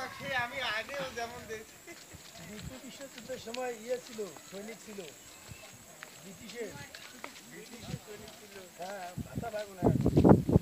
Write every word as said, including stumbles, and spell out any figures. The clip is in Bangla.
সে আমি আগেও যেমন দেখছি দ্বিতীয় বিশ্বযুদ্ধের সময় ইয়ে ছিল, সৈনিক ছিল ব্রিটিশের। ব্রিটিশের সৈনিক ছিল। হ্যাঁ, ভাতা পাবো না।